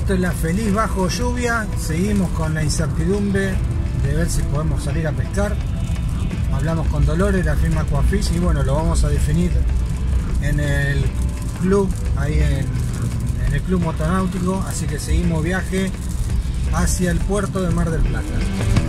Esto es la feliz bajo lluvia. Seguimos con la incertidumbre de ver si podemos salir a pescar. Hablamos con Dolores, la firma Aquafish, y bueno, lo vamos a definir en el club, ahí en el club motonáutico. Así que seguimos viaje hacia el puerto de Mar del Plata.